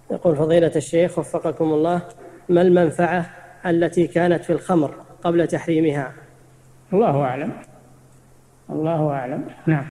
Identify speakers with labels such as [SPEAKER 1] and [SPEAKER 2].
[SPEAKER 1] يقول فضيلة الشيخ وفقكم الله، ما المنفعة التي كانت في الخمر قبل تحريمها؟
[SPEAKER 2] الله أعلم. الله أعلم. نعم.